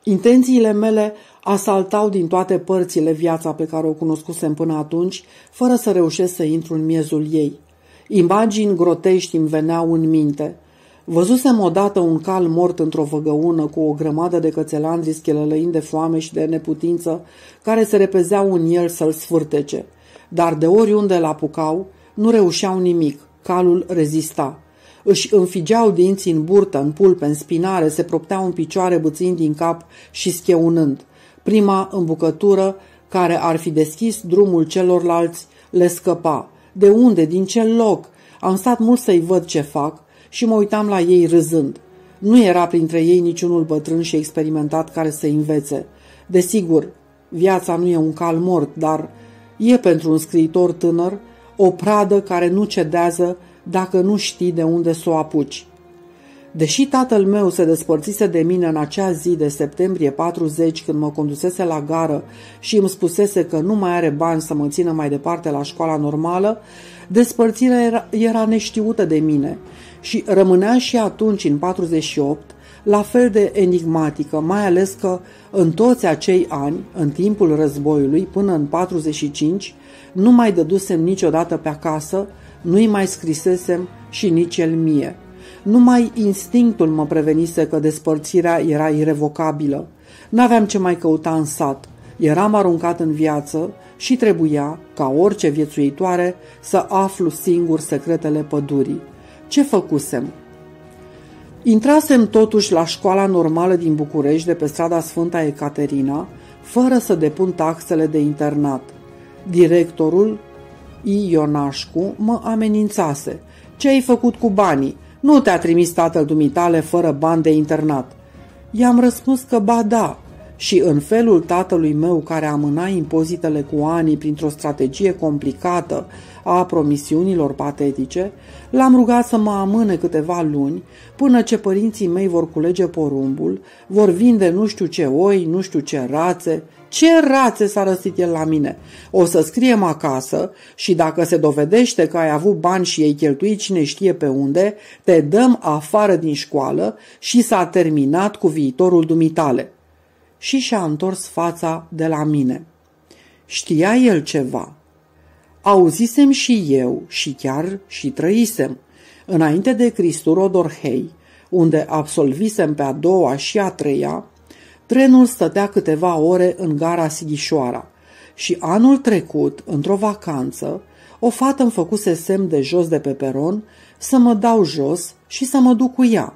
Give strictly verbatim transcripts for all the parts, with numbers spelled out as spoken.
Intențiile mele asaltau din toate părțile viața pe care o cunoscusem până atunci, fără să reușesc să intru în miezul ei. Imagini grotești îmi veneau în minte. Văzusem odată un cal mort într-o văgăună cu o grămadă de cățelandri schelălăind de foame și de neputință, care se repezeau în el să-l sfârtece. Dar de oriunde l-apucau, nu reușeau nimic. Calul rezista. Își înfigeau dinții în burtă, în pulpe, în spinare, se propteau în picioare bățind din cap și scheunând. Prima îmbucătură, care ar fi deschis drumul celorlalți, le scăpa. De unde? Din ce loc? Am stat mult să-i văd ce fac și mă uitam la ei râzând. Nu era printre ei niciunul bătrân și experimentat care să învețe. Desigur, viața nu e un cal mort, dar e pentru un scriitor tânăr o pradă care nu cedează dacă nu știi de unde să o apuci. Deși tatăl meu se despărțise de mine în acea zi de septembrie patruzeci, când mă condusese la gară și îmi spusese că nu mai are bani să mă țină mai departe la școala normală, despărțirea era, era neștiută de mine și rămânea și atunci, în patruzeci și opt, la fel de enigmatică, mai ales că în toți acei ani, în timpul războiului, până în patruzeci și cinci, nu mai dădusem niciodată pe acasă, nu-i mai scrisesem și nici el mie. Numai instinctul mă prevenise că despărțirea era irevocabilă. N-aveam ce mai căuta în sat. Eram aruncat în viață și trebuia, ca orice viețuitoare, să aflu singur secretele pădurii. Ce făcusem? Intrasem totuși la școala normală din București, de pe strada Sfânta Ecaterina, fără să depun taxele de internat. Directorul, I. Ionașcu, mă amenințase. Ce ai făcut cu banii? Nu te-a trimis tatăl dumitale fără bani de internat. I-am răspuns că ba da, și în felul tatălui meu, care amâna impozitele cu ani printr-o strategie complicată a promisiunilor patetice, l-am rugat să mă amâne câteva luni până ce părinții mei vor culege porumbul, vor vinde nu știu ce oi, nu știu ce rațe. Ce rațe, s-a răstit el la mine. O să scriem acasă și dacă se dovedește că ai avut bani și ai cheltuit cine știe pe unde, te dăm afară din școală și s-a terminat cu viitorul dumitale. Și și-a întors fața de la mine. Știa el ceva. Auzisem și eu și chiar și trăisem. Înainte de Cristur Odorhei, unde absolvisem pe a doua și a treia, trenul stătea câteva ore în gara Sighișoara și anul trecut, într-o vacanță, o fată îmi făcuse semn de jos de pe peron să mă dau jos și să mă duc cu ea.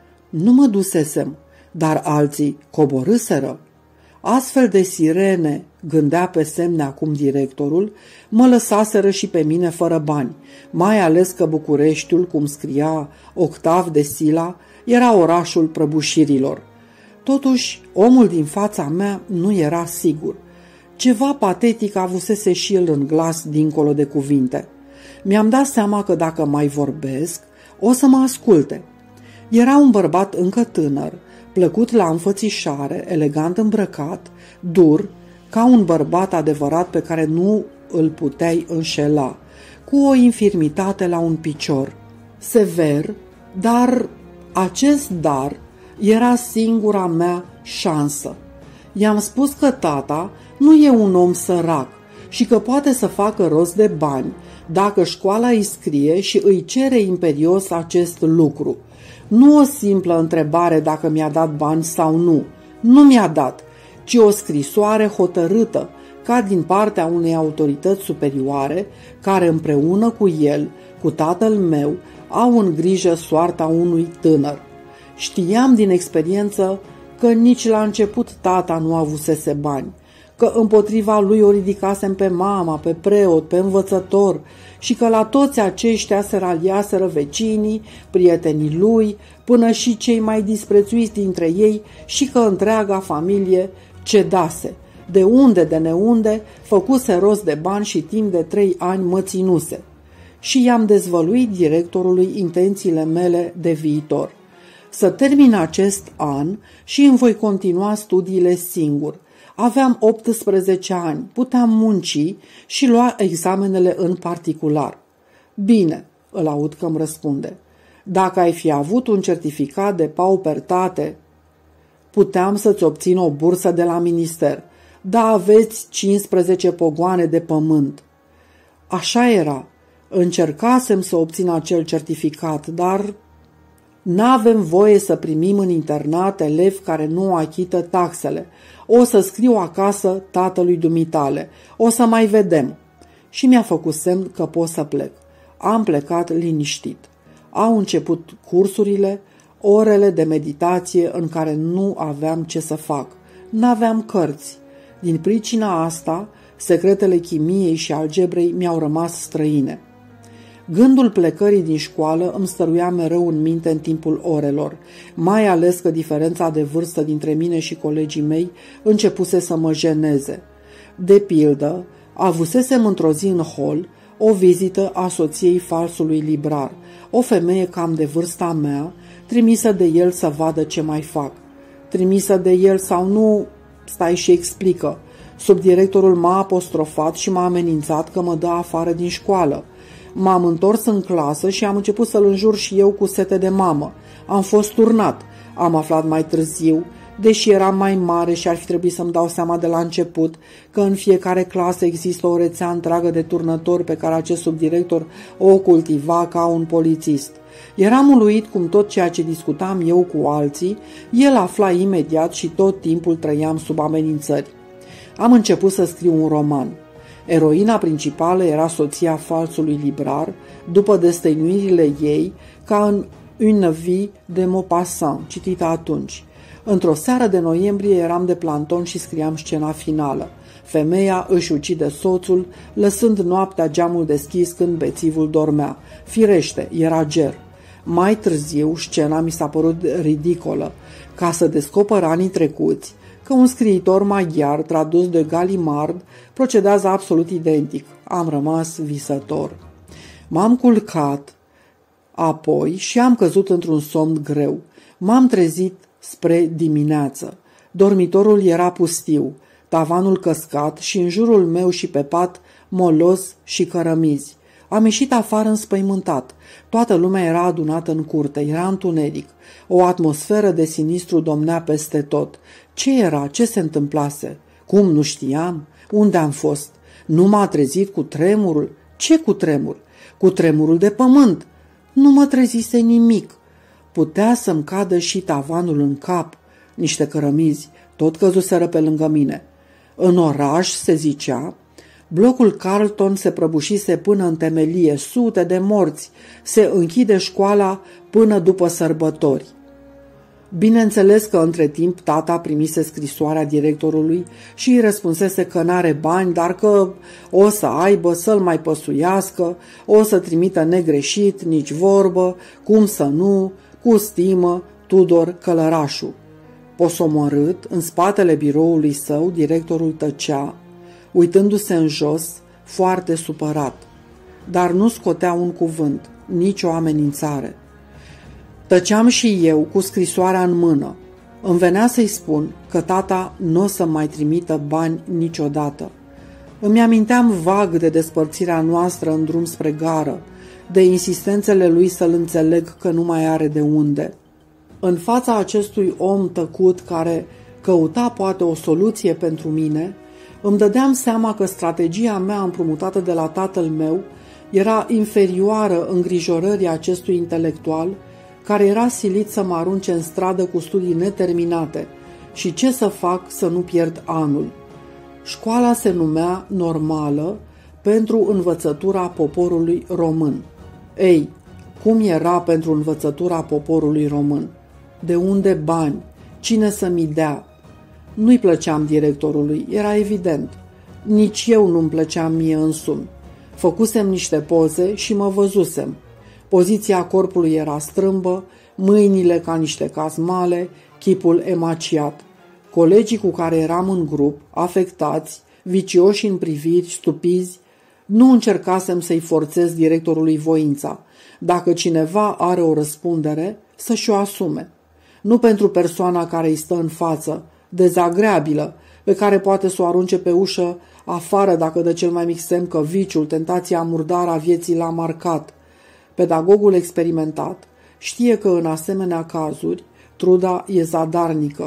Nu mă dusesem, dar alții coborâseră. Astfel de sirene, gândea pe semne acum directorul, mă lăsaseră și pe mine fără bani, mai ales că Bucureștiul, cum scria Octav de Sila, era orașul prăbușirilor. Totuși, omul din fața mea nu era sigur. Ceva patetic avusese și el în glas dincolo de cuvinte. Mi-am dat seama că dacă mai vorbesc, o să mă asculte. Era un bărbat încă tânăr, plăcut la înfățișare, elegant îmbrăcat, dur, ca un bărbat adevărat pe care nu îl puteai înșela, cu o infirmitate la un picior. Sever, dar acest dar era singura mea șansă. I-am spus că tata nu e un om sărac și că poate să facă rost de bani dacă școala îi scrie și îi cere imperios acest lucru. Nu o simplă întrebare dacă mi-a dat bani sau nu. Nu mi-a dat, ci o scrisoare hotărâtă, ca din partea unei autorități superioare, care împreună cu el, cu tatăl meu, au în grijă soarta unui tânăr. Știam din experiență că nici la început tata nu avusese bani, că împotriva lui o ridicasem pe mama, pe preot, pe învățător și că la toți aceștia se raliaseră vecinii, prietenii lui, până și cei mai disprețuiți dintre ei și că întreaga familie cedase. De unde, de neunde, făcuse rost de bani și timp de trei ani mă ținuse. Și i-am dezvăluit directorului intențiile mele de viitor. Să termin acest an și îmi voi continua studiile singur. Aveam optsprezece ani, puteam munci și lua examenele în particular. Bine, îl aud că îmi răspunde. Dacă ai fi avut un certificat de paupertate... puteam să-ți obțin o bursă de la minister, dar aveți cincisprezece pogoane de pământ. Așa era. Încercasem să obțin acel certificat, dar n-avem voie să primim în internat elevi care nu achită taxele. O să scriu acasă tatălui dumitale. O să mai vedem. Și mi-a făcut semn că pot să plec. Am plecat liniștit. Au început cursurile, orele de meditație în care nu aveam ce să fac. N-aveam cărți. Din pricina asta, secretele chimiei și algebrei mi-au rămas străine. Gândul plecării din școală îmi stăruia mereu în minte în timpul orelor, mai ales că diferența de vârstă dintre mine și colegii mei începuse să mă jeneze. De pildă, avusesem într-o zi în hol o vizită a soției falsului librar, o femeie cam de vârsta mea, trimisă de el să vadă ce mai fac. Trimisă de el sau nu, stai și explică. Subdirectorul m-a apostrofat și m-a amenințat că mă dă afară din școală. M-am întors în clasă și am început să-l înjur și eu cu sete de mamă. Am fost turnat. Am aflat mai târziu, deși eram mai mare și ar fi trebuit să-mi dau seama de la început, că în fiecare clasă există o rețea întreagă de turnători pe care acest subdirector o cultiva ca un polițist. Eram uluit cum tot ceea ce discutam eu cu alții, el afla imediat și tot timpul trăiam sub amenințări. Am început să scriu un roman. Eroina principală era soția falsului librar, după destăinuirile ei, ca în Une vie de Maupassant, citită atunci. Într-o seară de noiembrie eram de planton și scriam scena finală. Femeia își ucide soțul, lăsând noaptea geamul deschis când bețivul dormea. Firește, era ger. Mai târziu, scena mi s-a părut ridicolă. Ca să descoper anii trecuți, că un scriitor maghiar tradus de Gallimard procedează absolut identic. Am rămas visător. M-am culcat apoi și am căzut într-un somn greu. M-am trezit spre dimineață. Dormitorul era pustiu, tavanul căscat și în jurul meu și pe pat molos și cărămizi. Am ieșit afară înspăimântat. Toată lumea era adunată în curte, era întuneric. O atmosferă de sinistru domnea peste tot. Ce era? Ce se întâmplase? Cum, nu știam? Unde am fost? Nu m-a trezit cu tremurul? Ce cu tremur? Cu tremurul de pământ. Nu mă trezise nimic. Putea să-mi cadă și tavanul în cap. Niște cărămizi tot căzuseră pe lângă mine. În oraș, se zicea, blocul Carlton se prăbușise până în temelie, sute de morți, se închide școala până după sărbători. Bineînțeles că între timp tata primise scrisoarea directorului și îi răspunsese că n-are bani, dar că o să aibă, să-l mai păsuiască, o să trimită negreșit, nici vorbă, cum să nu, cu stimă, Tudor Călărașu. Posomorât, în spatele biroului său, directorul tăcea, uitându-se în jos, foarte supărat, dar nu scotea un cuvânt, nici o amenințare. Tăceam și eu cu scrisoarea în mână. Îmi venea să-i spun că tata nu o să mai trimită bani niciodată. Îmi aminteam vag de despărțirea noastră în drum spre gară, de insistențele lui să-l înțeleg că nu mai are de unde. În fața acestui om tăcut care căuta poate o soluție pentru mine, îmi dădeam seama că strategia mea împrumutată de la tatăl meu era inferioară îngrijorării acestui intelectual care era silit să mă arunce în stradă cu studii neterminate și ce să fac să nu pierd anul. Școala se numea Normală pentru învățătura poporului român. Ei, cum era pentru învățătura poporului român? De unde bani? Cine să mi dea? Nu-i plăceam directorului, era evident. Nici eu nu-mi plăceam mie însumi. Făcusem niște poze și mă văzusem. Poziția corpului era strâmbă, mâinile ca niște cazmale, chipul emaciat. Colegii cu care eram în grup, afectați, vicioși în priviri, stupizi, nu încercasem să-i forțez directorului voința. Dacă cineva are o răspundere, să-și o asume. Nu pentru persoana care îi stă în față, dezagreabilă, pe care poate să o arunce pe ușă afară dacă dă cel mai mic semn că viciul, tentația murdară a vieții l-a marcat. Pedagogul experimentat știe că în asemenea cazuri truda e zadarnică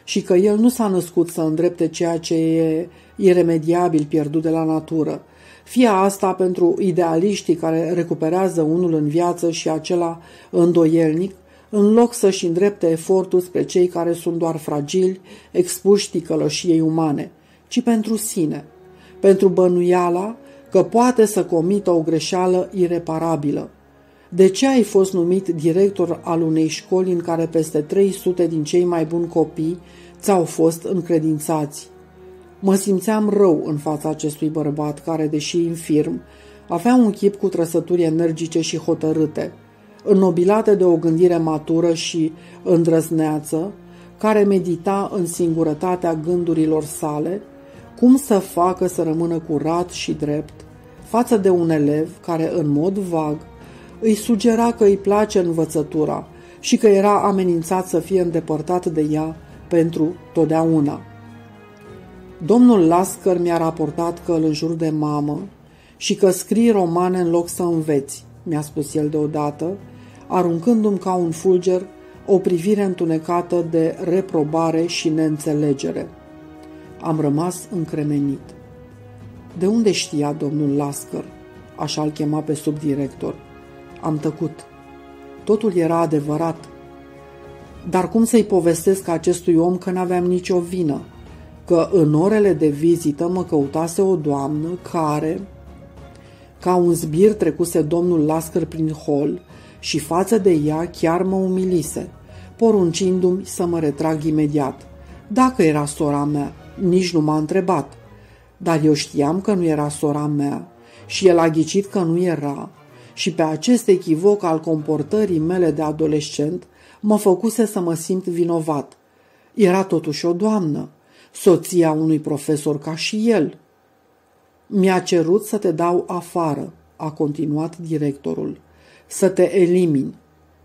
și că el nu s-a născut să îndrepte ceea ce e iremediabil pierdut de la natură, fie asta pentru idealiștii care recuperează unul în viață și acela îndoielnic, în loc să-și îndrepte efortul spre cei care sunt doar fragili, expuși ticăloșiei umane, ci pentru sine, pentru bănuiala că poate să comită o greșeală ireparabilă. De ce ai fost numit director al unei școli în care peste trei sute din cei mai buni copii ți-au fost încredințați? Mă simțeam rău în fața acestui bărbat care, deși infirm, avea un chip cu trăsături energice și hotărâte, înnobilate de o gândire matură și îndrăzneață, care medita în singurătatea gândurilor sale cum să facă să rămână curat și drept față de un elev care, în mod vag, îi sugera că îi place învățătura și că era amenințat să fie îndepărtat de ea pentru totdeauna. Domnul Lasker mi-a raportat că îl înjur de mamă și că scrii romane în loc să înveți, mi-a spus el deodată, aruncându-mi ca un fulger o privire întunecată de reprobare și neînțelegere. Am rămas încremenit. De unde știa domnul Lasker? Așa-l chema pe subdirector. Am tăcut. Totul era adevărat. Dar cum să-i povestesc acestui om că n-aveam nicio vină? Că în orele de vizită mă căutase o doamnă care, ca un zbir, trecuse domnul Lasker prin hol și față de ea chiar mă umilise, poruncindu-mi să mă retrag imediat. Dacă era sora mea, nici nu m-a întrebat, dar eu știam că nu era sora mea și el a ghicit că nu era și pe acest echivoc al comportării mele de adolescent mă făcuse să mă simt vinovat. Era totuși o doamnă, soția unui profesor ca și el. Mi-a cerut să te dau afară, a continuat directorul, să te elimini.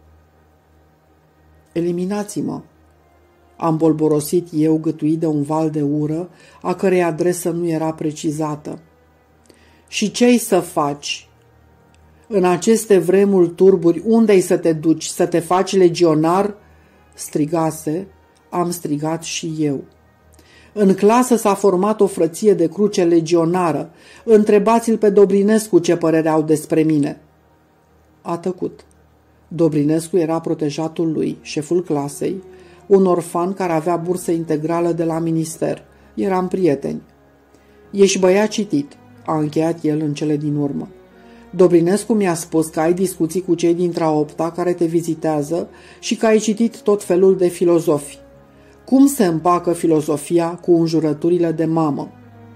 Eliminați-mă. Am bolborosit eu, gâtuit de un val de ură, a cărei adresă nu era precizată. Și ce-ai să faci? În aceste vremuri turburi, unde-ai să te duci? Să te faci legionar? Strigase, am strigat și eu. În clasă s-a format o frăție de cruce legionară. Întrebați-l pe Dobrinescu ce părere au despre mine. A tăcut. Dobrinescu era protejatul lui, șeful clasei, un orfan care avea bursă integrală de la minister. Eram prieteni. Ești băiat citit, a încheiat el în cele din urmă. Dobrinescu mi-a spus că ai discuții cu cei dintre a opta care te vizitează și că ai citit tot felul de filozofi. Cum se împacă filozofia cu înjurăturile de mamă?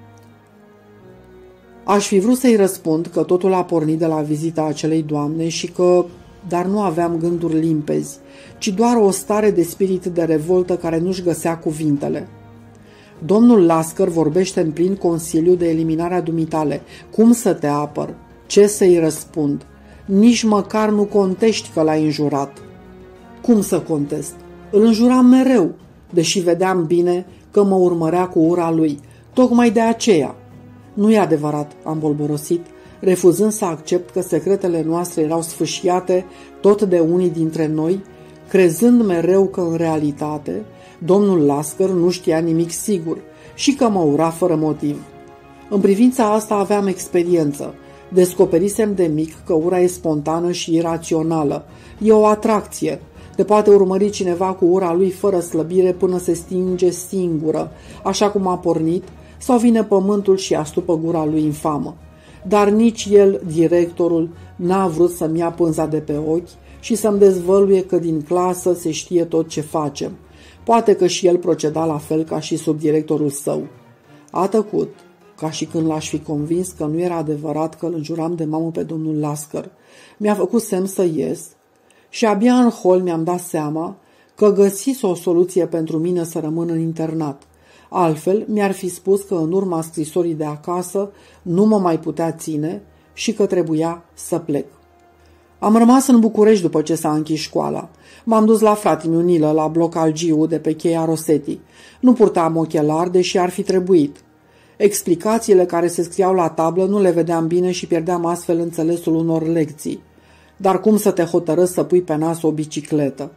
Aș fi vrut să-i răspund că totul a pornit de la vizita acelei doamne și că, dar nu aveam gânduri limpezi, ci doar o stare de spirit de revoltă care nu-și găsea cuvintele. Domnul Lasker vorbește în plin consiliu de eliminarea dumitale. Cum să te apăr? Ce să-i răspund? Nici măcar nu contești că l-ai înjurat. Cum să contest? Îl înjuram mereu, deși vedeam bine că mă urmărea cu ura lui. Tocmai de aceea. Nu e adevărat, am bolborosit, refuzând să accept că secretele noastre erau sfâșiate tot de unii dintre noi, crezând mereu că în realitate domnul Lasker nu știa nimic sigur și că mă ura fără motiv. În privința asta aveam experiență. Descoperisem de mic că ura e spontană și irațională. E o atracție. Te poate urmări cineva cu ura lui fără slăbire până se stinge singură, așa cum a pornit, sau vine pământul și astupă gura lui infamă. Dar nici el, directorul, n-a vrut să-mi ia pânza de pe ochi și să-mi dezvăluie că din clasă se știe tot ce facem. Poate că și el proceda la fel ca și subdirectorul său. A tăcut, ca și când l-aș fi convins că nu era adevărat că îl înjuram de mamă pe domnul Lasker. Mi-a făcut semn să ies și abia în hol mi-am dat seama că găsise o soluție pentru mine să rămân în internat. Altfel, mi-ar fi spus că în urma scrisorii de acasă nu mă mai putea ține și că trebuia să plec. Am rămas în București după ce s-a închis școala. M-am dus la fratele meu Nilă, la bloc al Giu, de pe cheia Rosetti. Nu purtam ochelari, deși ar fi trebuit. Explicațiile care se scriau la tablă nu le vedeam bine și pierdeam astfel înțelesul unor lecții. Dar cum să te hotărăști să pui pe nas o bicicletă?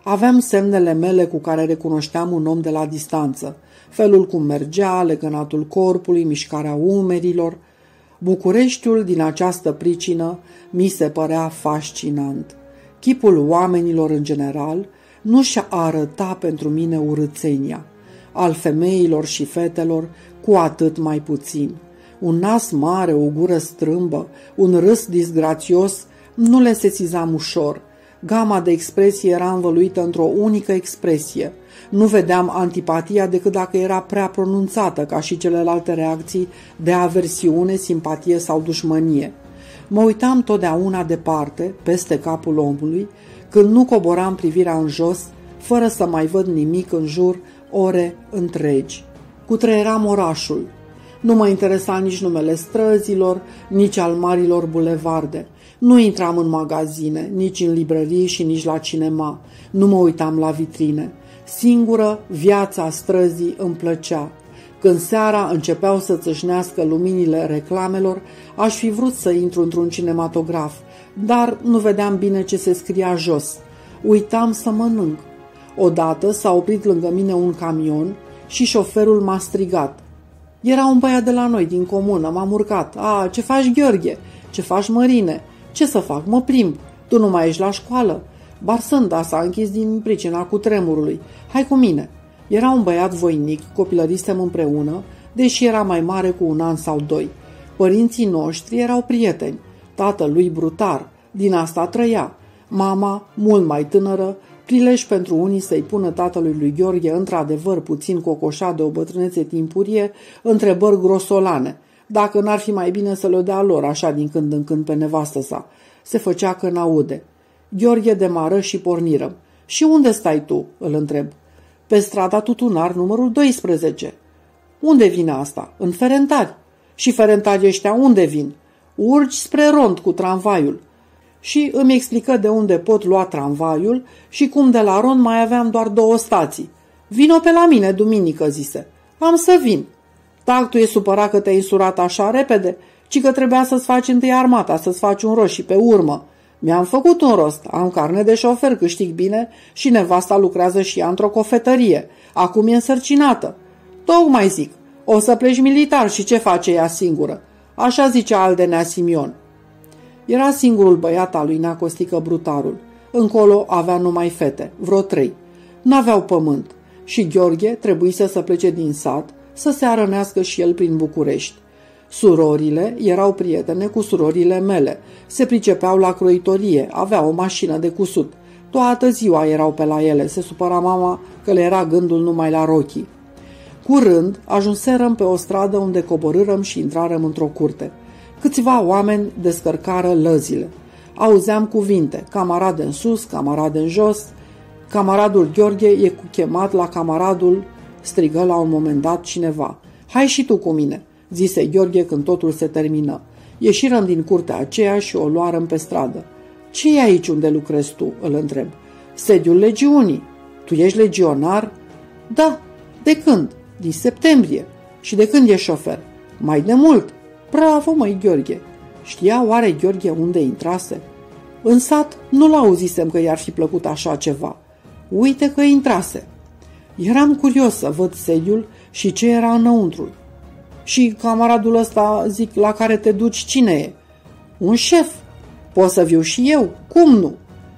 Aveam semnele mele cu care recunoșteam un om de la distanță, felul cum mergea, legănatul corpului, mișcarea umerilor. Bucureștiul, din această pricină, mi se părea fascinant. Chipul oamenilor în general nu-și arăta pentru mine urâțenia, al femeilor și fetelor cu atât mai puțin. Un nas mare, o gură strâmbă, un râs disgrațios nu le sesizam ușor. Gama de expresie era învăluită într-o unică expresie. Nu vedeam antipatia decât dacă era prea pronunțată, ca și celelalte reacții de aversiune, simpatie sau dușmănie. Mă uitam totdeauna departe, peste capul omului, când nu coboram privirea în jos, fără să mai văd nimic în jur, ore întregi. Cutreieram orașul. Nu mă interesa nici numele străzilor, nici al marilor bulevarde. Nu intram în magazine, nici în librării și nici la cinema. Nu mă uitam la vitrine. Singură viața străzii îmi plăcea. Când seara începeau să țâșnească luminile reclamelor, aș fi vrut să intru într-un cinematograf, dar nu vedeam bine ce se scria jos. Uitam să mănânc. Odată s-a oprit lângă mine un camion și șoferul m-a strigat. Era un băiat de la noi, din comună, m-am urcat. A, ce faci, Gheorghe? Ce faci, Mărine? Ce să fac? Mă plimb. Tu nu mai ești la școală? Barsânda s-a închis din pricina cutremurului. Hai cu mine. Era un băiat voinic, copilărisem împreună, deși era mai mare cu un an sau doi. Părinții noștri erau prieteni. Tatălui brutar, din asta trăia. Mama, mult mai tânără, prilej pentru unii să-i pună tatălui lui Gheorghe, într-adevăr puțin cocoșat de o bătrânețe timpurie, întrebări grosolane. Dacă n-ar fi mai bine să le dea lor așa din când în când pe nevastă sa. Se făcea că n-aude. Gheorghe demară și pornirăm. Și unde stai tu?" îl întreb. Pe strada Tutunar, numărul doisprezece. Unde vine asta? În Ferentari. Și ferentarii ăștia unde vin? Urci spre Rond cu tramvaiul. Și îmi explică de unde pot lua tramvaiul și cum de la Rond mai aveam doar două stații. Vino pe la mine, duminică, zise. Am să vin. Tactul e supărat că te-ai însurat așa repede, ci că trebuia să-ți faci întâi armata, să-ți faci un rost și pe urmă. Mi-am făcut un rost, am carne de șofer, câștig bine și nevasta lucrează și ea într-o cofetărie. Acum e însărcinată. Tocmai zic, o să pleci militar și ce face ea singură? Așa zicea Aldenea Simion. Era singurul băiat al lui Nea Costică Brutarul. Încolo avea numai fete, vreo trei. N-aveau pământ și Gheorghe trebuise să plece din sat, să se arănească și el prin București. Surorile erau prietene cu surorile mele, se pricepeau la croitorie, aveau o mașină de cusut. Toată ziua erau pe la ele, se supăra mama că le era gândul numai la rochii. Curând ajunserăm pe o stradă unde coborârăm și intrarăm într-o curte. Câțiva oameni descărcară lăzile. Auzeam cuvinte, camarade în sus, camarade în jos. Camaradul Gheorghe e cu chemat la camaradul, strigă la un moment dat cineva. Hai și tu cu mine, zise Gheorghe când totul se termină. Ieșirăm din curtea aceea și o luarăm pe stradă. Ce e aici unde lucrezi tu?" îl întreb. Sediul legiunii. Tu ești legionar?" Da. De când?" Din septembrie. Și de când ești șofer?" Mai de mult." Bravo, măi, Gheorghe. Știa oare Gheorghe unde intrase? În sat nu-l auzisem că i-ar fi plăcut așa ceva. Uite că intrase. Eram curios să văd sediul și ce era înăuntru. Și camaradul ăsta, zic, la care te duci, cine e? Un șef. Pot să viu și eu? Cum nu?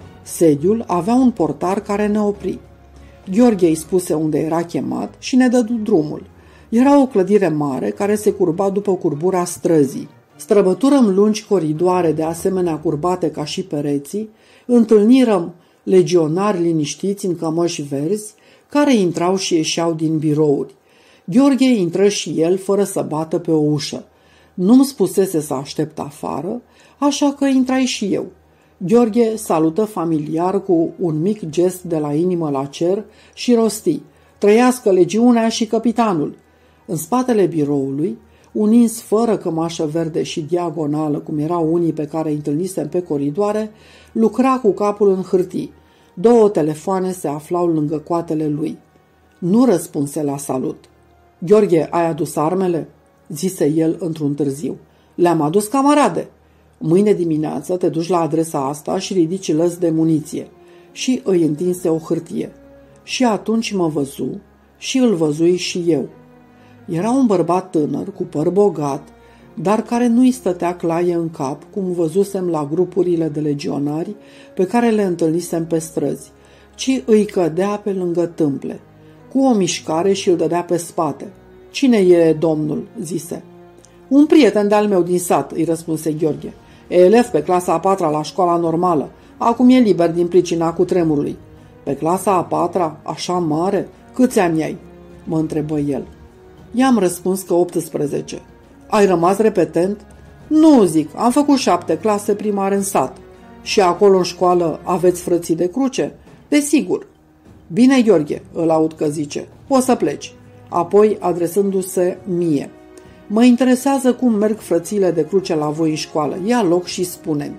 Sediul avea un portar care ne opri. Gheorghe îi spuse unde era chemat și ne dădu drumul. Era o clădire mare care se curba după curbura străzii. Străbăturăm lungi coridoare de asemenea curbate ca și pereții, întâlnirăm legionari liniștiți în cămăși verzi care intrau și ieșeau din birouri. Gheorghe intră și el fără să bată pe o ușă. Nu-mi spusese să aștept afară, așa că intrai și eu. Gheorghe salută familiar cu un mic gest de la inimă la cer și rosti: Trăiască legiunea și capitanul! În spatele biroului, un ins fără cămașă verde și diagonală, cum erau unii pe care îi întâlnisem pe coridoare, lucra cu capul în hârtii. Două telefoane se aflau lângă coatele lui. Nu răspunse la salut. Gheorghe, ai adus armele?" zise el într-un târziu. Le-am adus, camarade. Mâine dimineață te duci la adresa asta și ridici lăzi de muniție. și îi întinse o hârtie. Și atunci mă văzu și îl văzui și eu. Era un bărbat tânăr, cu păr bogat, dar care nu-i stătea claie în cap, cum văzusem la grupurile de legionari pe care le întâlnisem pe străzi, ci îi cădea pe lângă tâmple. Cu o mișcare și îl dădea pe spate. "Cine e domnul?" zise. "Un prieten de-al meu din sat," îi răspunse Gheorghe. "E elev pe clasa a patra la școala normală. Acum e liber din pricina cutremurului." "Pe clasa a patra? Așa mare? Câți ani ai?" mă întrebă el. I-am răspuns că optsprezece. "Ai rămas repetent?" "Nu, zic, am făcut șapte clase primare în sat." "Și acolo în școală aveți frății de cruce?" "Desigur." "Bine, Gheorghe," îl aud că zice, "poți să pleci." Apoi, adresându-se mie, "Mă interesează cum merg frățiile de cruce la voi în școală. Ia loc și spune-mi."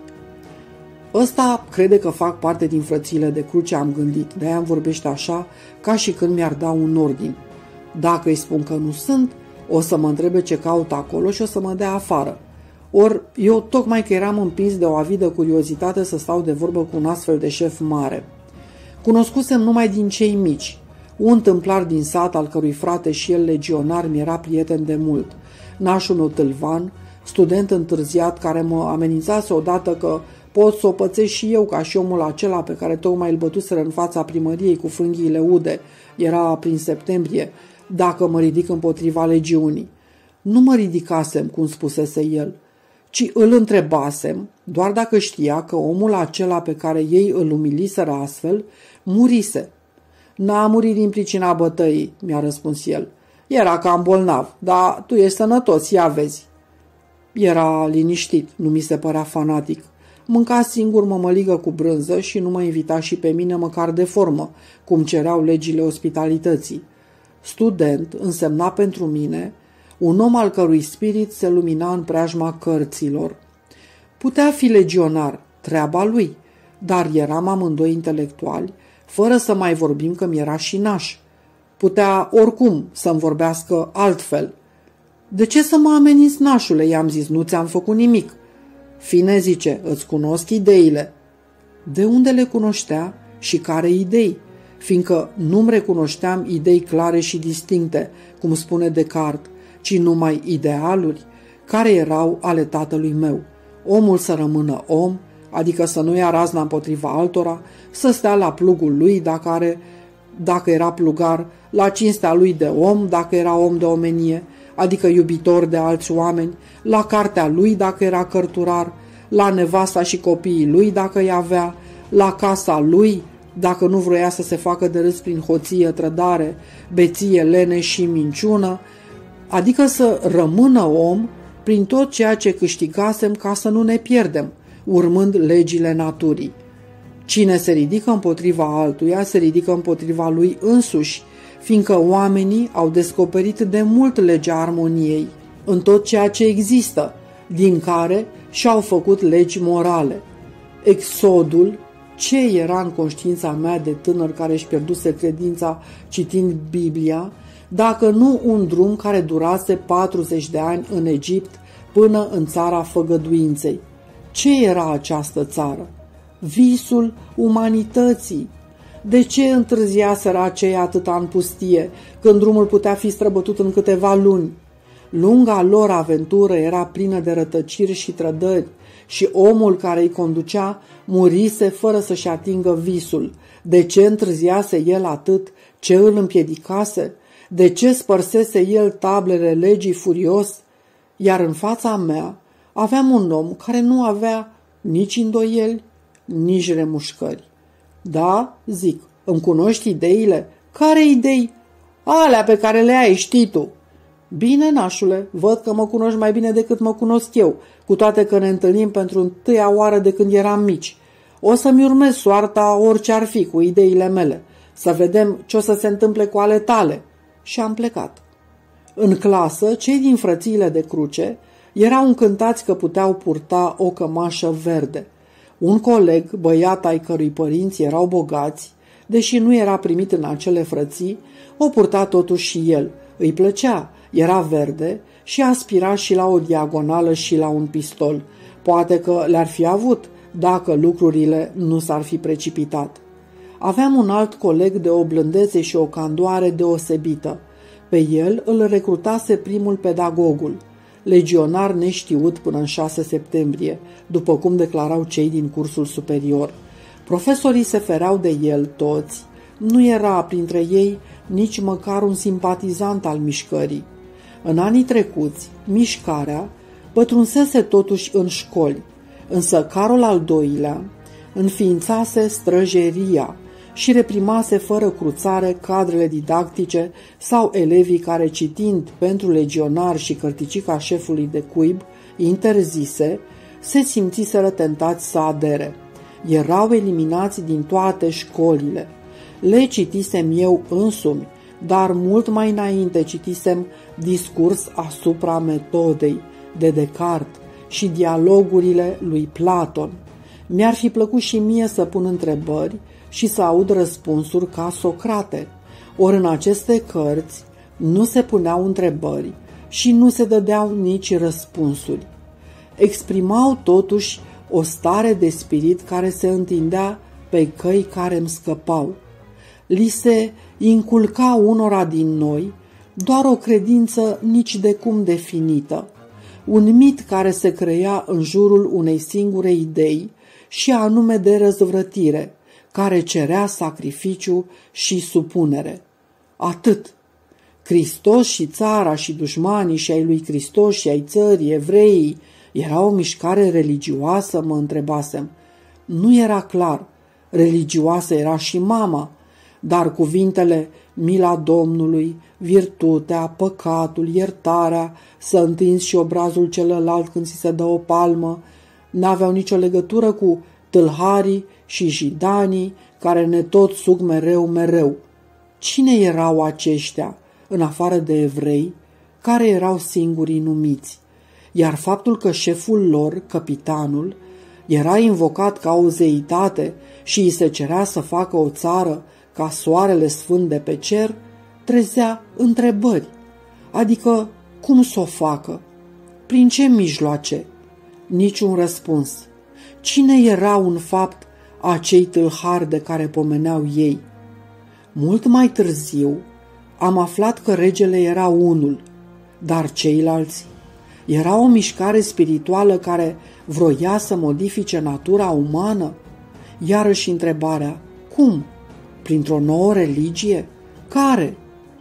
Ăsta crede că fac parte din frățiile de cruce, am gândit, de-aia îmi vorbește așa, ca și când mi-ar da un ordin. Dacă îi spun că nu sunt, o să mă întrebe ce caut acolo și o să mă dea afară. Or, eu tocmai că eram împins de o avidă curiozitate să stau de vorbă cu un astfel de șef mare. Cunoscusem numai din cei mici. Un tâmplar din sat, al cărui frate și el legionar mi-era prieten de mult. Nașul meu Tâlvan, student întârziat, care mă amenințase odată că pot să o pățesc și eu ca și omul acela pe care tocmai îl bătuseră în fața primăriei cu frânghiile ude, era prin septembrie, dacă mă ridic împotriva legiunii. Nu mă ridicasem, cum spusese el, ci îl întrebasem, doar dacă știa că omul acela pe care ei îl umiliseră astfel, murise. "N-a murit din pricina bătăii," mi-a răspuns el. "Era cam bolnav, dar tu ești sănătos, ia vezi." Era liniștit, nu mi se părea fanatic. Mânca singur mămăligă cu brânză și nu mă invita și pe mine măcar de formă, cum cereau legile ospitalității. Student însemna pentru mine un om al cărui spirit se lumina în preajma cărților. Putea fi legionar, treaba lui, dar eram amândoi intelectuali, fără să mai vorbim că mi-era și naș. Putea oricum să-mi vorbească altfel. "De ce să mă ameninți, nașule?" i-am zis, "nu ți-am făcut nimic." "Fine," zice, "îți cunosc ideile." De unde le cunoștea și care idei? Fiindcă nu-mi recunoșteam idei clare și distincte, cum spune Descartes, ci numai idealuri care erau ale tatălui meu. Omul să rămână om, adică să nu ia razna împotriva altora, să stea la plugul lui dacă, are, dacă era plugar, la cinstea lui de om dacă era om de omenie, adică iubitor de alți oameni, la cartea lui dacă era cărturar, la nevasta și copiii lui dacă îi avea, la casa lui dacă nu vroia să se facă de râs prin hoție, trădare, beție, lene și minciună, adică să rămână om prin tot ceea ce câștigasem ca să nu ne pierdem, urmând legile naturii. Cine se ridică împotriva altuia, se ridică împotriva lui însuși, fiindcă oamenii au descoperit de mult legea armoniei în tot ceea ce există, din care și-au făcut legi morale. Exodul, ce era în conștiința mea de tânăr care își pierduse credința citind Biblia, dacă nu un drum care durase patruzeci de ani în Egipt până în țara făgăduinței? Ce era această țară? Visul umanității. De ce întârziaseră aceia atâta în pustie, când drumul putea fi străbătut în câteva luni? Lunga lor aventură era plină de rătăciri și trădări și omul care îi conducea murise fără să-și atingă visul. De ce întârziase el atât? Ce îl împiedicase? De ce spărsese el tablele legii furios? Iar în fața mea aveam un om care nu avea nici îndoieli, nici remușcări. "Da," zic, "îmi cunoști ideile?" "Care idei?" "Alea pe care le ai, știi tu." "Bine, nașule, văd că mă cunoști mai bine decât mă cunosc eu, cu toate că ne întâlnim pentru întâia oară de când eram mici. O să-mi urmez soarta orice ar fi cu ideile mele, să vedem ce o să se întâmple cu ale tale." Și am plecat. În clasă, cei din frățiile de cruce erau încântați că puteau purta o cămașă verde. Un coleg, băiat ai cărui părinți erau bogați, deși nu era primit în acele frății, o purta totuși și el. Îi plăcea, era verde și aspira și la o diagonală și la un pistol. Poate că le-ar fi avut, dacă lucrurile nu s-ar fi precipitat. Aveam un alt coleg de o blândețe și o candoare deosebită. Pe el îl recrutase primul pedagogul, legionar neștiut până în șase septembrie, după cum declarau cei din cursul superior. Profesorii se fereau de el toți, nu era printre ei nici măcar un simpatizant al mișcării. În anii trecuți, mișcarea pătrunsese totuși în școli, însă Carol al doilea înființase străjeria și reprimase fără cruțare cadrele didactice sau elevii care, citind pentru legionar și cărticica șefului de cuib interzise, se simțiseră tentați să adere. Erau eliminați din toate școlile. Le citisem eu însumi, dar mult mai înainte citisem Discurs asupra metodei de Descartes și dialogurile lui Platon. Mi-ar fi plăcut și mie să pun întrebări și să aud răspunsuri ca Socrate, ori în aceste cărți nu se puneau întrebări și nu se dădeau nici răspunsuri. Exprimau totuși o stare de spirit care se întindea pe căi care îmi scăpau. Li se inculca unora din noi doar o credință nici de cum definită, un mit care se crea în jurul unei singure idei și anume de răzvrătire, care cerea sacrificiu și supunere. Atât. Hristos și țara și dușmanii și ai lui Hristos și ai țării, evreii, era o mișcare religioasă, mă întrebasem. Nu era clar. Religioasă era și mama, dar cuvintele mila Domnului, virtutea, păcatul, iertarea, să întinzi și obrazul celălalt când ți se dă o palmă, n-aveau nicio legătură cu tâlharii și jidanii care ne tot sug mereu, mereu. Cine erau aceștia, în afară de evrei, care erau singurii numiți? Iar faptul că șeful lor, căpitanul, era invocat ca o zeitate și îi se cerea să facă o țară ca soarele sfânt de pe cer, trezea întrebări. Adică, cum s-o facă? Prin ce mijloace? Niciun răspuns. Cine erau în fapt acei tâlhari de care pomeneau ei? Mult mai târziu am aflat că regele era unul, dar ceilalți? Era o mișcare spirituală care vroia să modifice natura umană? Iarăși întrebarea, cum? Printr-o nouă religie? Care?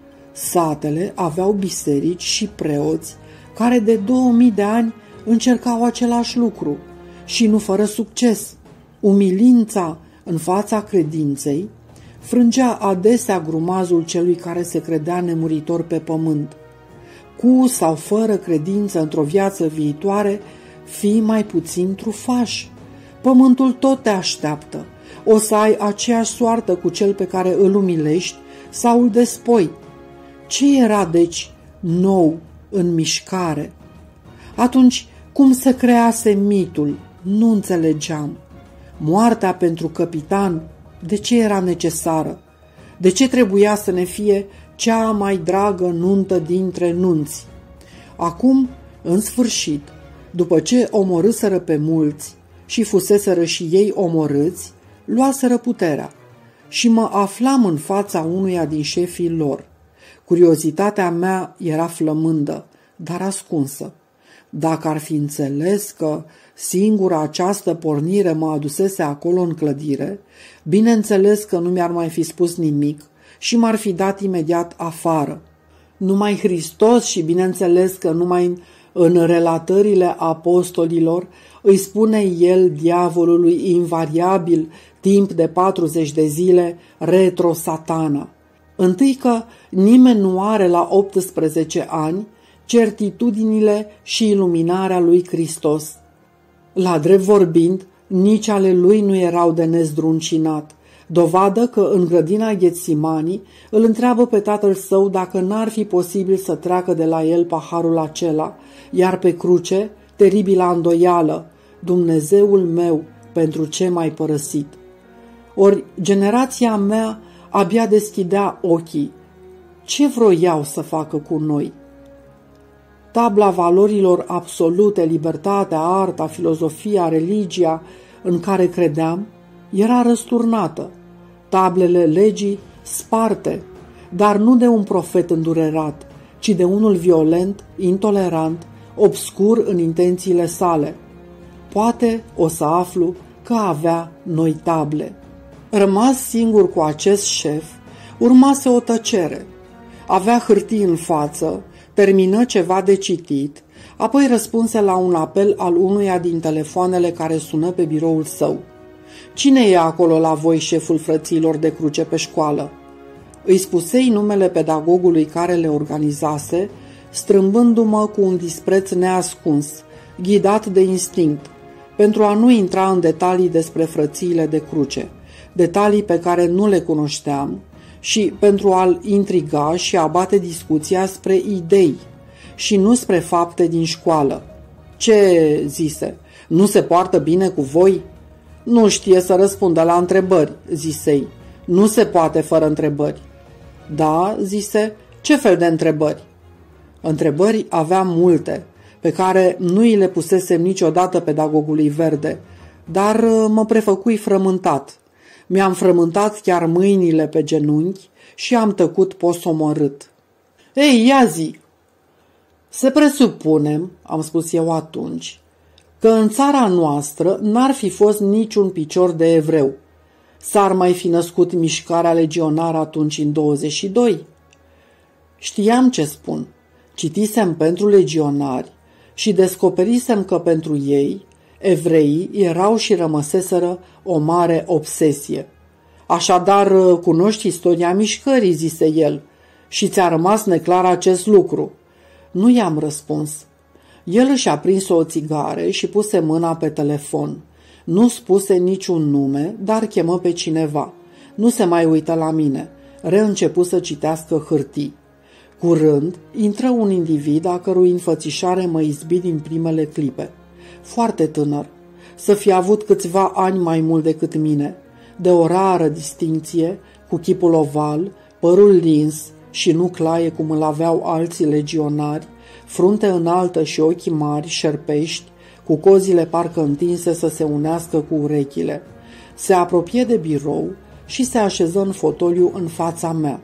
Satele aveau biserici și preoți care de două mii de ani încercau același lucru și nu fără succes. Umilința în fața credinței frângea adesea grumazul celui care se credea nemuritor pe pământ. Cu sau fără credință într-o viață viitoare, fii mai puțin trufaș. Pământul tot te așteaptă. O să ai aceeași soartă cu cel pe care îl umilești sau îl despoi. Ce era, deci, nou în mișcare? Atunci, cum se crease mitul? Nu înțelegeam. Moartea pentru căpitan, de ce era necesară? De ce trebuia să ne fie cea mai dragă nuntă dintre nunți? Acum, în sfârșit, după ce omorâseră pe mulți și fuseseră și ei omorâți, luaseră puterea și mă aflam în fața unuia din șefii lor. Curiozitatea mea era flămândă, dar ascunsă. Dacă ar fi înțeles că singura această pornire mă adusese acolo în clădire, bineînțeles că nu mi-ar mai fi spus nimic și m-ar fi dat imediat afară. Numai Hristos și bineînțeles că numai în relatările apostolilor îi spune el diavolului invariabil timp de patruzeci de zile retro satana. Întâi că nimeni nu are la optsprezece ani certitudinile și iluminarea lui Hristos. La drept vorbind, nici ale lui nu erau de nezdruncinat, dovadă că în grădina Ghetsimani îl întreabă pe tatăl său dacă n-ar fi posibil să treacă de la el paharul acela, iar pe cruce, teribila îndoială, Dumnezeul meu, pentru ce m-ai părăsit? Ori generația mea abia deschidea ochii. Ce vroiau să facă cu noi? Tabla valorilor absolute, libertatea, arta, filozofia, religia, în care credeam, era răsturnată. tablele legii sparte, dar nu de un profet îndurerat, ci de unul violent, intolerant, obscur în intențiile sale. Poate o să aflu că avea noi table. Rămas singur cu acest șef, urmase o tăcere. Avea hârtii în față, termină ceva de citit, apoi răspunse la un apel al unuia din telefoanele care sună pe biroul său. Cine e acolo la voi, șeful frăților de cruce pe școală?" Îi spusei numele pedagogului care le organizase, strâmbându-mă cu un dispreț neascuns, ghidat de instinct, pentru a nu intra în detalii despre frățiile de cruce, detalii pe care nu le cunoșteam, și pentru a-l intriga și a bate discuția spre idei și nu spre fapte din școală. "Ce?" zise, "nu se poartă bine cu voi?" "Nu știe să răspundă la întrebări," zisei. "Nu se poate fără întrebări." "Da," zise, "ce fel de întrebări?" Întrebări aveam multe, pe care nu îi le pusesem niciodată pedagogului verde, dar mă prefăcui frământat. Mi-am frământat chiar mâinile pe genunchi și am tăcut posomorât. "Ei, ia zi!" "Se presupunem," am spus eu atunci, "că în țara noastră n-ar fi fost niciun picior de evreu. S-ar mai fi născut mișcarea legionară atunci în douăzeci și doi?" Știam ce spun. Citisem pentru legionari și descoperisem că pentru ei, evreii erau și rămăseseră o mare obsesie. "Așadar, cunoști istoria mișcării," zise el, "și ți-a rămas neclar acest lucru." Nu i-am răspuns. El își aprins o țigare și puse mâna pe telefon. Nu spuse niciun nume, dar chemă pe cineva. Nu se mai uită la mine. Reîncepu să citească hârtii. Curând, intră un individ a cărui înfățișare mă izbi din primele clipe. Foarte tânăr, să fi avut câțiva ani mai mult decât mine, de o rară distinție, cu chipul oval, părul lins și nu claie cum îl aveau alții legionari, frunte înaltă și ochii mari, șerpești, cu cozile parcă întinse să se unească cu urechile. Se apropie de birou și se așeză în fotoliu în fața mea.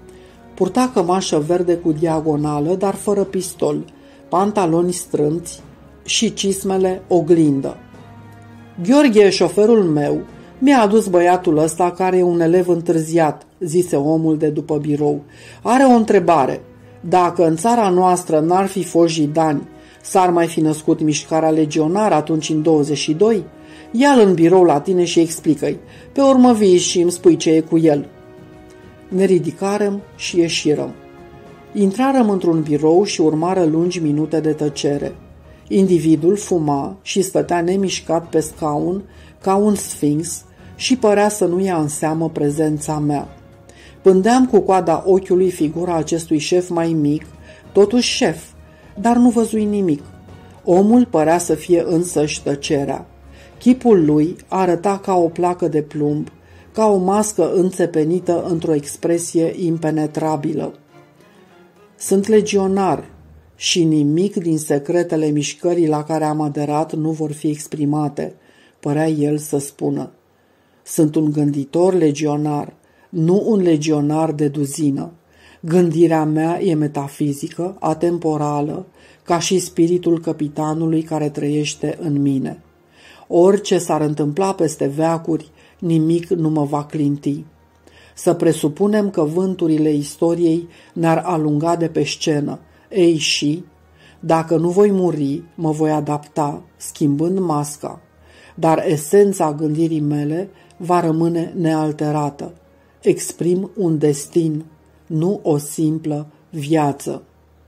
Purta cămașă verde cu diagonală, dar fără pistol, pantaloni strâmți și cismele oglindă. "Gheorghe, șoferul meu, mi-a adus băiatul ăsta care e un elev întârziat," zise omul de după birou. "Are o întrebare. Dacă în țara noastră n-ar fi fost jidani, s-ar mai fi născut mișcarea legionară atunci în douăzeci și doi? Ia-l în birou la tine și explică-i. Pe urmă vii și îmi spui ce e cu el." Ne ridicarăm și ieșirăm. Intrarăm într-un birou și urmară lungi minute de tăcere. Individul fuma și stătea nemișcat pe scaun ca un sfinx și părea să nu ia în seamă prezența mea. Pândeam cu coada ochiului figura acestui șef mai mic, totuși șef, dar nu văzui nimic. Omul părea să fie însăși tăcerea. Chipul lui arăta ca o placă de plumb, ca o mască înțepenită într-o expresie impenetrabilă. "Sunt legionar și nimic din secretele mișcării la care am aderat nu vor fi exprimate," părea el să spună. "Sunt un gânditor legionar, nu un legionar de duzină. Gândirea mea e metafizică, atemporală, ca și spiritul capitanului care trăiește în mine. Orice s-ar întâmpla peste veacuri, nimic nu mă va clinti. Să presupunem că vânturile istoriei ne-ar alunga de pe scenă. Ei și, dacă nu voi muri, mă voi adapta, schimbând masca, dar esența gândirii mele va rămâne nealterată. Exprim un destin, nu o simplă viață."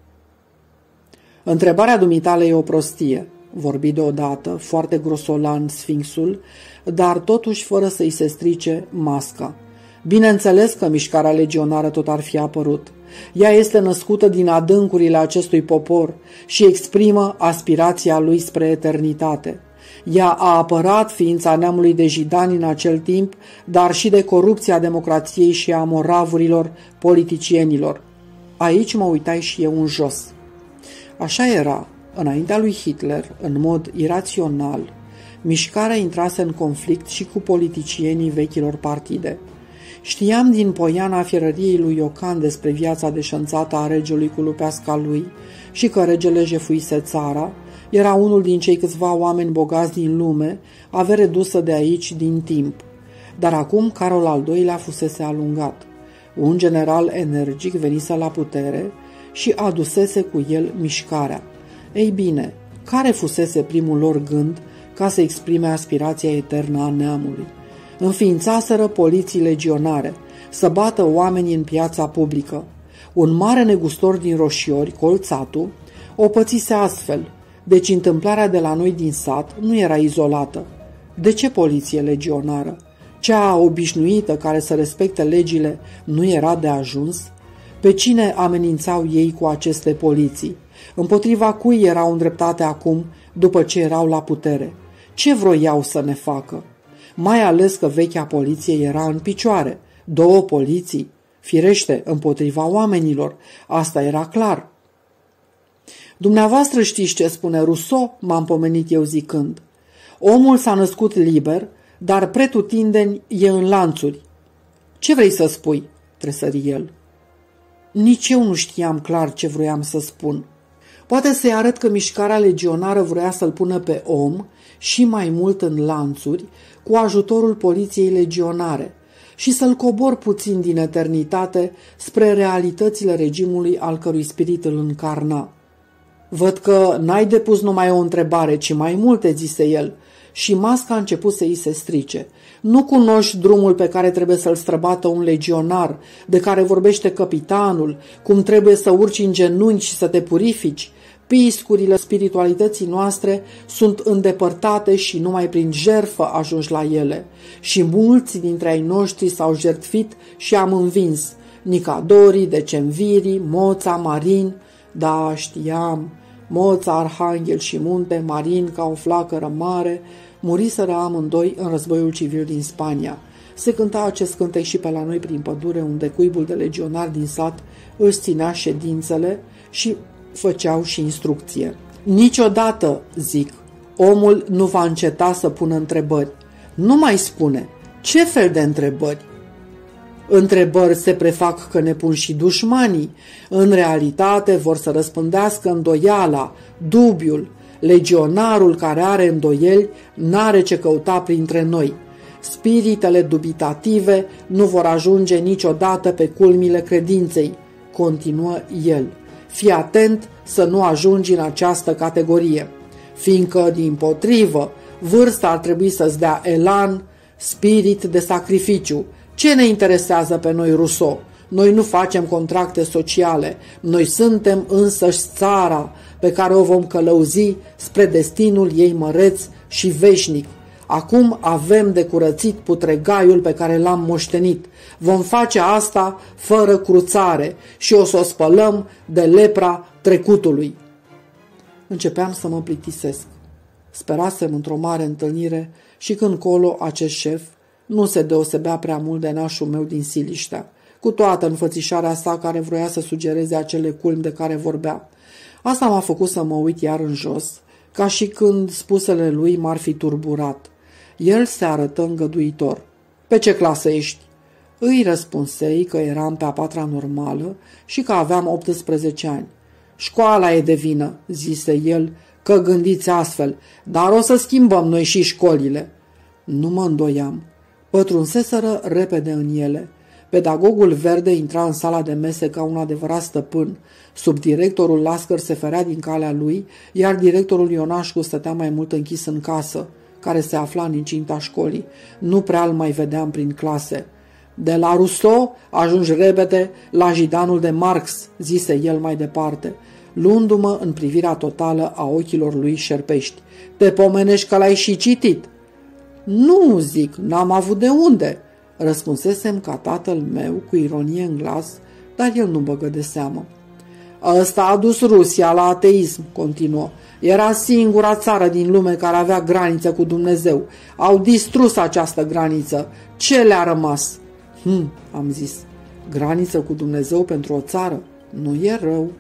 "Întrebarea dumitale e o prostie," vorbi deodată, foarte grosolan sfinxul, dar totuși fără să-i se strice masca. "Bineînțeles că mișcarea legionară tot ar fi apărut. Ea este născută din adâncurile acestui popor și exprimă aspirația lui spre eternitate. Ea a apărat ființa neamului de jidani în acel timp, dar și de corupția democrației și a moravurilor politicienilor." Aici mă uitai și eu în jos. Așa era. Înaintea lui Hitler, în mod irațional, mișcarea intrase în conflict și cu politicienii vechilor partide. Știam din poiana fierăriei lui Iocan despre viața deșanțată a regelui cu lupeasca lui și că regele jefuise țara, era unul din cei câțiva oameni bogați din lume, avere dusă de aici din timp. Dar acum Carol al doilea fusese alungat. Un general energic venise la putere și adusese cu el mișcarea. Ei bine, care fusese primul lor gând ca să exprime aspirația eternă a neamului? Înființaseră poliții legionare, să bată oamenii în piața publică. Un mare negustor din Roșiori, Colțatu, o pățise astfel, deci întâmplarea de la noi din sat nu era izolată. De ce poliție legionară? Cea obișnuită care să respecte legile nu era de ajuns? Pe cine amenințau ei cu aceste poliții? Împotriva cui erau îndreptate acum după ce erau la putere? Ce vroiau să ne facă? Mai ales că vechea poliție era în picioare. Două poliții? Firește, împotriva oamenilor. Asta era clar. Dumneavoastră știți ce spune Rousseau, m-am pomenit eu zicând. Omul s-a născut liber, dar pretutindeni e în lanțuri. Ce vrei să spui? Tresări el. Nici eu nu știam clar ce vroiam să spun. Poate să-i arăt că mișcarea legionară vrea să-l pună pe om și mai mult în lanțuri cu ajutorul poliției legionare și să-l cobor puțin din eternitate spre realitățile regimului al cărui spirit îl încarna. Văd că n-ai depus numai o întrebare, ci mai multe, zise el, și masca a început să îi se strice. Nu cunoști drumul pe care trebuie să-l străbată un legionar, de care vorbește capitanul, cum trebuie să urci în genunchi și să te purifici? Piscurile spiritualității noastre sunt îndepărtate și numai prin jertfă ajungi la ele. Și mulți dintre ai noștri s-au jertfit și am învins. Nicadori, Decemviri, Moța, Marin, da, știam, Moța, Arhanghel și Munte, Marin, ca o flacără mare, muriseră amândoi în războiul civil din Spania. Se cânta acest cântec și pe la noi prin pădure, unde cuibul de legionari din sat își ținea ședințele și făceau și instrucție. Niciodată, zic, omul nu va înceta să pună întrebări. Nu mai spune. Ce fel de întrebări? Întrebări se prefac că ne pun și dușmanii. În realitate vor să răspândească îndoiala, dubiul. Legionarul care are îndoieli n-are ce căuta printre noi. Spiritele dubitative nu vor ajunge niciodată pe culmile credinței, continuă el. Fii atent să nu ajungi în această categorie, fiindcă, dimpotrivă, vârsta ar trebui să-ți dea elan, spirit de sacrificiu. Ce ne interesează pe noi, Rousseau? Noi nu facem contracte sociale, noi suntem însăși țara pe care o vom călăuzi spre destinul ei măreț și veșnic. Acum avem de curățit putregaiul pe care l-am moștenit. Vom face asta fără cruțare și o să o spălăm de lepra trecutului. Începeam să mă plictisesc. Sperasem într-o mare întâlnire și când colo acest șef nu se deosebea prea mult de nașul meu din Siliștea, cu toată înfățișarea sa care vroia să sugereze acele culmi de care vorbea. Asta m-a făcut să mă uit iar în jos, ca și când spusele lui m-ar fi turburat. El se arătă îngăduitor. Pe ce clasă ești? Îi răspunsei că eram pe a patra normală și că aveam optsprezece ani. Școala e de vină, zise el, că gândiți astfel, dar o să schimbăm noi și școlile. Nu mă îndoiam. Pătrunseseră repede în ele. Pedagogul verde intra în sala de mese ca un adevărat stăpân. Subdirectorul Lascăr se ferea din calea lui, iar directorul Ionașcu stătea mai mult închis în casă, care se afla în incinta școlii. Nu prea îl mai vedeam prin clase. De la Rousseau ajungi repede la jidanul de Marx, zise el mai departe, luându-mă în privirea totală a ochilor lui șerpești. Te pomenești că l-ai și citit? Nu, zic, n-am avut de unde, răspunsesem ca tatăl meu cu ironie în glas, dar el nu băgă de seamă. Ăsta a dus Rusia la ateism, continuă. Era singura țară din lume care avea graniță cu Dumnezeu. Au distrus această graniță. Ce le-a rămas? Hm, am zis. Graniță cu Dumnezeu pentru o țară? Nu e rău.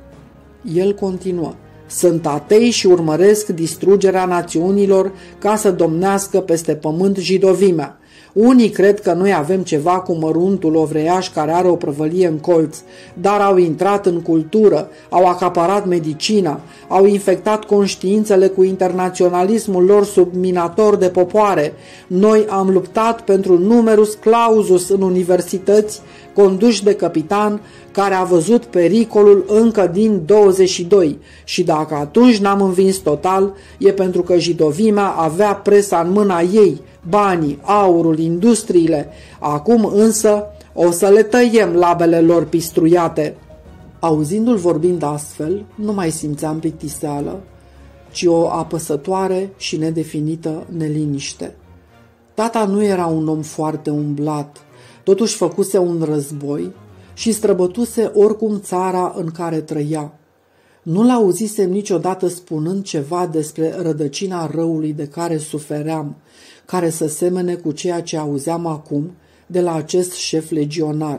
El continuă. Sunt atei și urmăresc distrugerea națiunilor ca să domnească peste pământ jidovimea. Unii cred că noi avem ceva cu măruntul ovreiaș care are o prăvălie în colț, dar au intrat în cultură, au acaparat medicina, au infectat conștiințele cu internaționalismul lor subminator de popoare. Noi am luptat pentru numerus clausus în universități, conduși de capitan care a văzut pericolul încă din douăzeci și doi și dacă atunci n-am învins total, e pentru că jidovimea avea presa în mâna ei, banii, aurul, industriile. Acum însă o să le tăiem labele lor pistruiate. Auzindu-l vorbind astfel, nu mai simțeam plictiseală, ci o apăsătoare și nedefinită neliniște. Tata nu era un om foarte umblat, totuși făcuse un război și străbătuse oricum țara în care trăia. Nu l-auzisem niciodată spunând ceva despre rădăcina răului de care sufeream, care să semene cu ceea ce auzeam acum de la acest șef legionar.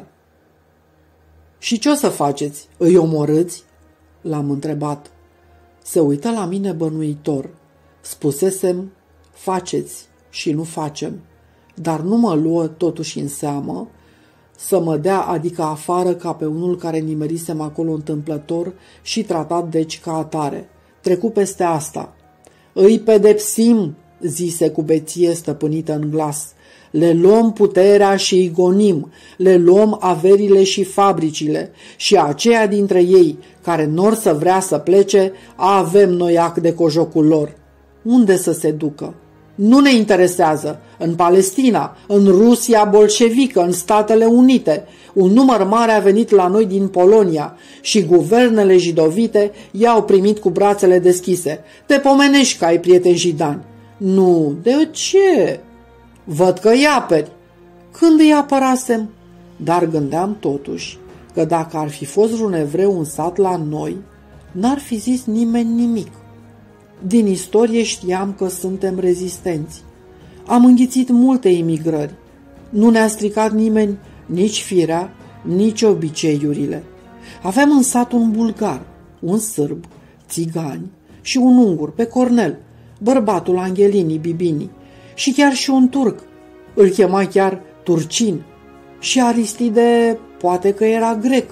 Și ce o să faceți? Îi omorâți?" l-am întrebat. Se uită la mine bănuitor. Spusesem, faceți și nu facem, dar nu mă luă totuși în seamă să mă dea, adică afară, ca pe unul care nimerisem acolo întâmplător și tratat deci ca atare. Trecu peste asta. Îi pedepsim, zise cu beție stăpânită în glas. Le luăm puterea și îi gonim, le luăm averile și fabricile și aceia dintre ei care n-or să vrea să plece, avem noi ac de cojocul lor. Unde să se ducă? Nu ne interesează. În Palestina, în Rusia bolșevică, în Statele Unite. Un număr mare a venit la noi din Polonia și guvernele jidovite i-au primit cu brațele deschise. Te pomenești că ai prieteni jidani. Nu, de ce? Văd că îi aperi. Când îi apărasem? Dar gândeam totuși că dacă ar fi fost vreun evreu în sat la noi, n-ar fi zis nimeni nimic. Din istorie știam că suntem rezistenți. Am înghițit multe imigrări. Nu ne-a stricat nimeni nici firea, nici obiceiurile. Aveam în sat un bulgar, un sârb, țigani și un ungur pe Cornel, bărbatul Angelini Bibini, și chiar și un turc. Îl chema chiar Turcin. Și Aristide poate că era grec.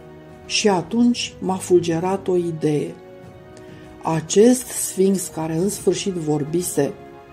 Și atunci m-a fulgerat o idee. Acest sfinx care în sfârșit vorbise,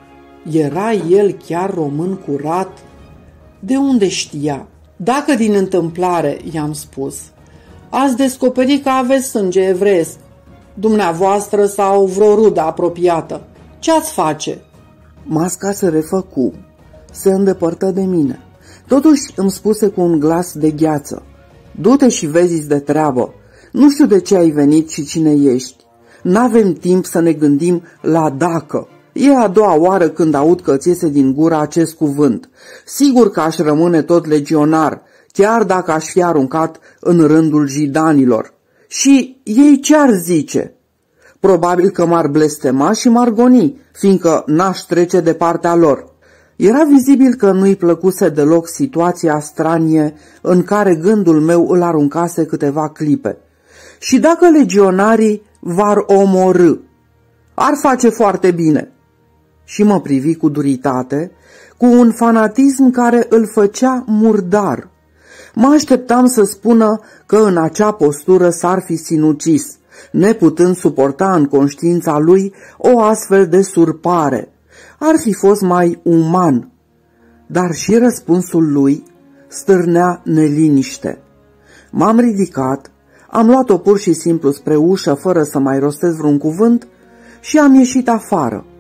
era el chiar român curat? De unde știa? Dacă din întâmplare, i-am spus, ați descoperit că aveți sânge evreiesc, dumneavoastră sau vreo rudă apropiată, ce ați face? Masca se refăcu, se îndepărtă de mine. Totuși îmi spuse cu un glas de gheață, du-te și vezi de treabă, nu știu de ce ai venit și cine ești. N-avem timp să ne gândim la dacă. E a doua oară când aud că ți iese din gură acest cuvânt. Sigur că aș rămâne tot legionar, chiar dacă aș fi aruncat în rândul jidanilor. Și ei ce-ar zice? Probabil că m-ar blestema și m-ar goni, fiindcă n-aș trece de partea lor. Era vizibil că nu-i plăcuse deloc situația stranie în care gândul meu îl aruncase câteva clipe. Și dacă legionarii v-ar omorâ, ar face foarte bine. Și mă privi cu duritate, cu un fanatism care îl făcea murdar. Mă așteptam să spună că în acea postură s-ar fi sinucis, neputând suporta în conștiința lui o astfel de surpare. Ar fi fost mai uman, dar și răspunsul lui stârnea neliniște. M-am ridicat, am luat-o pur și simplu spre ușă fără să mai rostesc vreun cuvânt și am ieșit afară.